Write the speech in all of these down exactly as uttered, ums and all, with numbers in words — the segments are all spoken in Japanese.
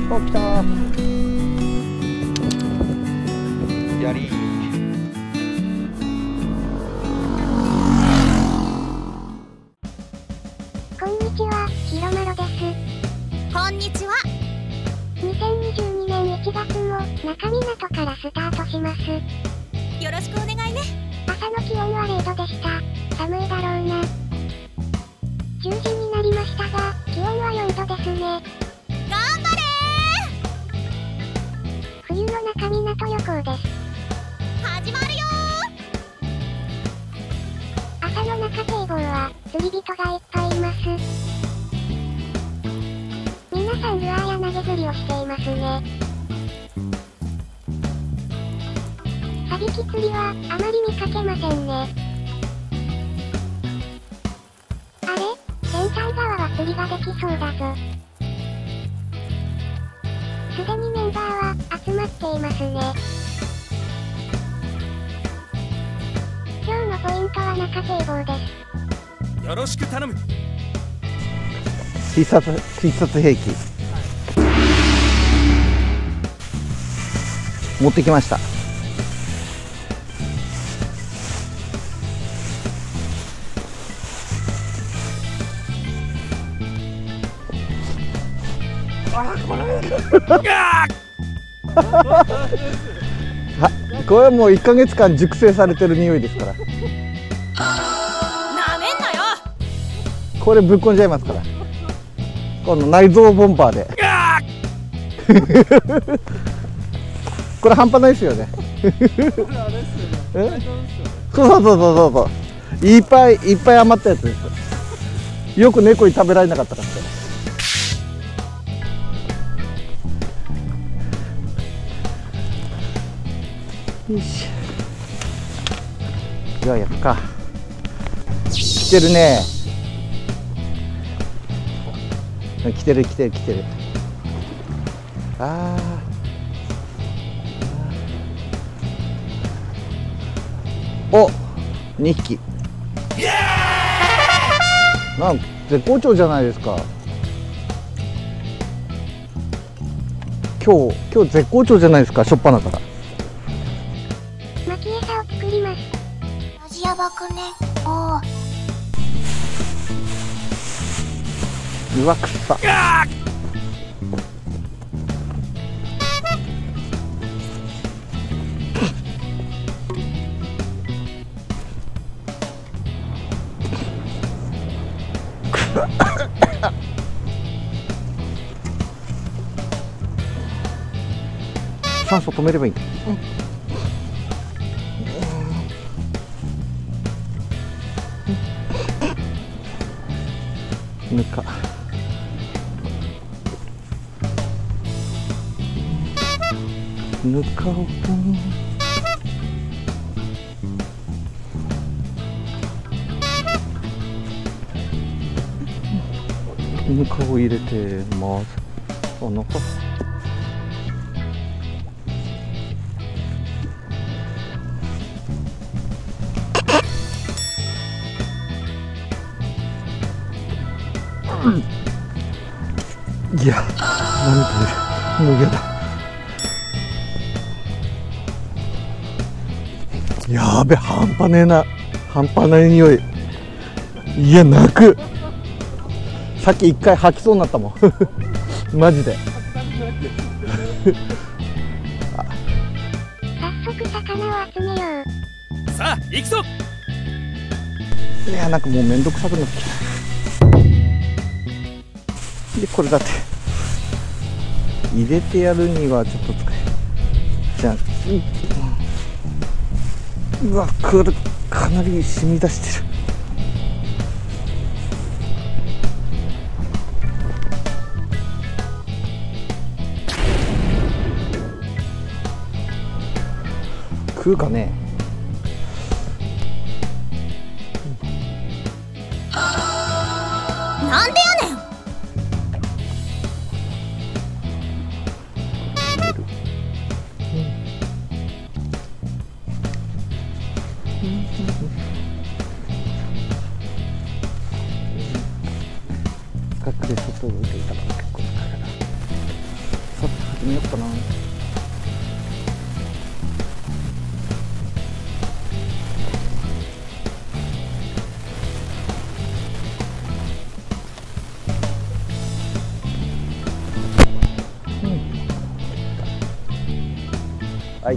お、来たー。やりー。 こんにちは、ひろまろです。 こんにちは。 にせんにじゅうにねんいちがつも中港からスタートします。 よろしくお願いね。 朝の気温はれいどでした。寒いだろうな。じゅうじになりましたが、気温はよんどですね。 頑張れー。冬の中港旅行です。 始まるよー。朝の中堤防は釣り人がいっぱいいます。皆さんルアーや投げ釣りをしていますね。サビキ釣りはあまり見かけませんね。あれ？船体側は釣りができそうだぞ。すでにメンバーは集まっていますね。今日のポイントは中堤防です。 よろしく頼む。 必殺必殺兵器、持ってきました。あー、これはこれはもういっかげつかん熟成されてる匂いですから。 なめんなよ。 これぶっこんじゃいますから。この内臓ボンバーでこれ半端ないですよね。そうそうそうそうそう、いっぱいいっぱい余ったやつです。よく猫に食べられなかったからって。よし、じゃあやるか。来てるね。来てる来てる来てる。ああ。お、にひき。なん絶好調じゃないですか。今日今日絶好調じゃないですか。しょっぱなから。 巻き餌を作ります。 マジやばくね。おお。 うわ、くっさ。酸素止めればいいんだ。うん、ぬか。ぬかをぬかを入れてます。あ、なんかいや、涙出る。もう嫌だ。やべ、半端ねえな。半端ない匂い。いや、泣く。さっき一回吐きそうになったもん。マジで。 早速魚を集めよう。 さあ行くぞ。 いや、なんかもうめんどくさくなってきた。で、これだって入れてやるにはちょっと使え。じゃあ、うわ、これかなり染み出してる。食うかね。 なんでやねん。 深くで外を置いていたから結構疲れた。さってみようかな。うん、はい。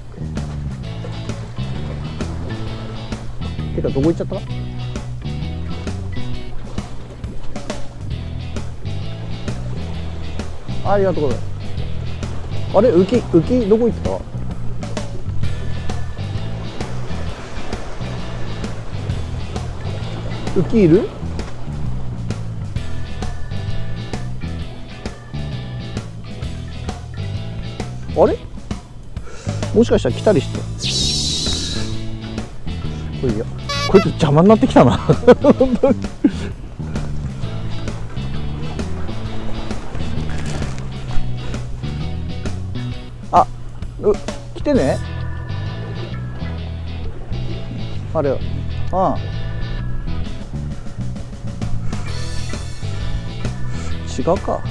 てかどこ行っちゃった？ありがとうございます。あれ、浮き、浮き、どこ行った？浮きいる？あれ？もしかしたら来たりして。これいや、こいつ邪魔になってきたな。あ、う、来てね。あれ、うん。違うか。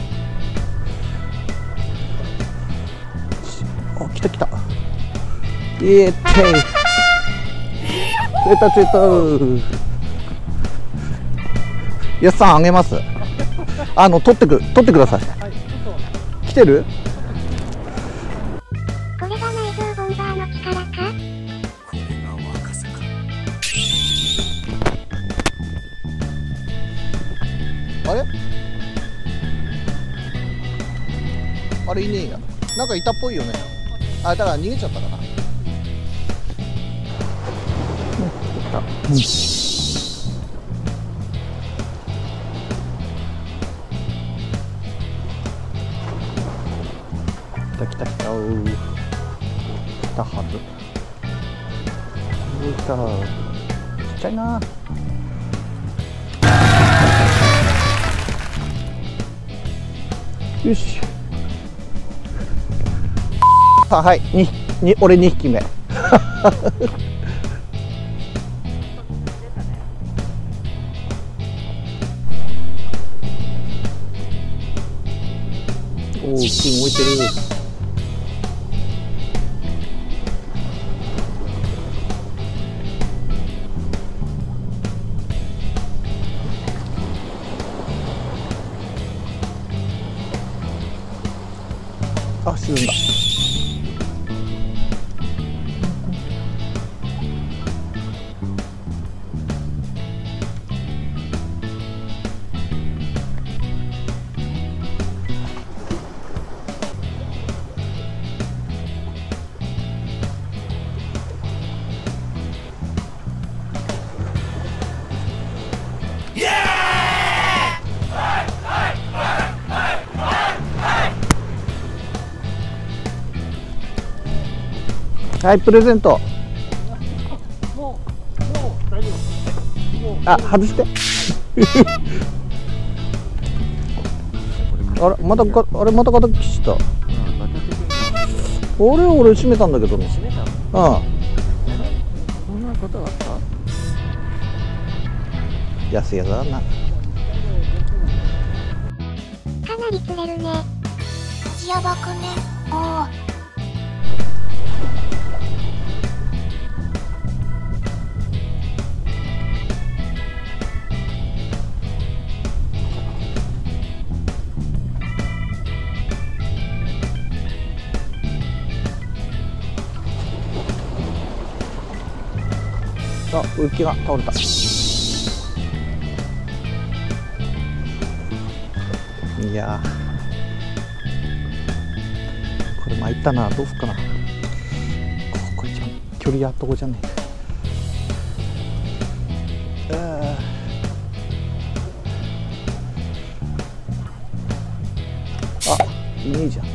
あ、来た来た。イエーイ。釣れた釣れた。やすさんあげます。あの取ってく取ってください。来てる？ これが内臓ボンバーの力か？ これが若さか。 あれ？あれいねえや。なんかいたっぽいよね。あ、だから逃げちゃったかな。うん、来た。うん。来た来た来た。おー。来たはず。来た。ちっちゃいな。よし。あ、はい、に、に、俺にひきめ。おお、金置いてる。あ、沈んだ。はい、プレゼント。もう、もう大丈夫。あ、外して。あれ、またか、あれ、また形した。俺、俺閉めたんだけどね。閉めた。ああ。そんなことがあった。安いやつだな。 かなり釣れるね。 マジやばくね。おお。 あ、浮きが倒れた。いやー、これ参ったな。どうすっかな。ここ一番距離あっとこじゃねえ。あ、いねえじゃん。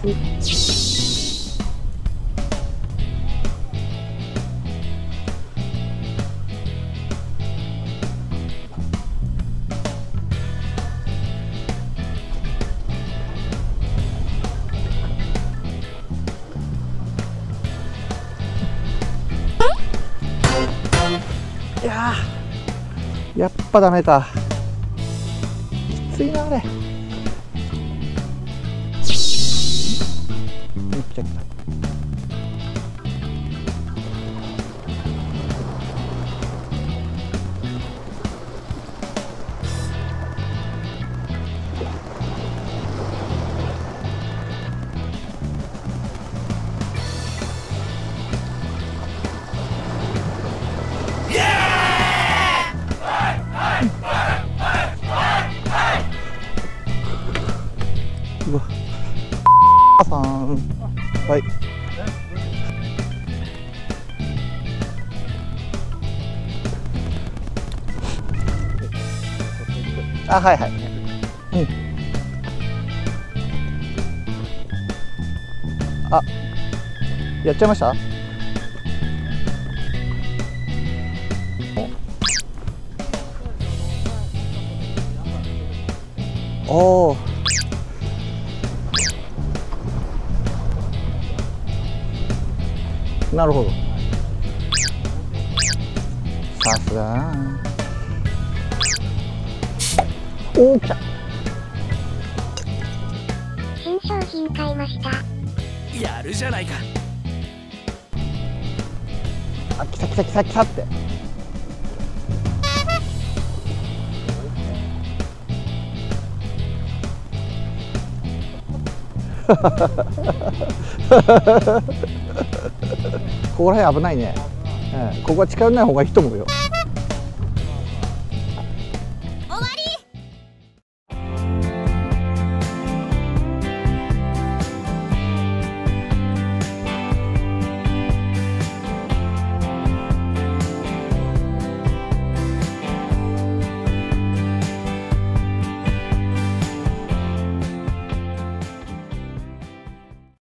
いやー、やっぱダメか。きついなあれ。めっちゃ来た。うわ、さん、はい。あ、はいはい。うん。あ、やっちゃいました？おお。なるほど。さすがだな。おお、来た。 新商品買いました。 やるじゃないか。 あ、来た来た来た来たって。ここら辺危ないね。うん、ここは近寄らない方がいいと思うよ。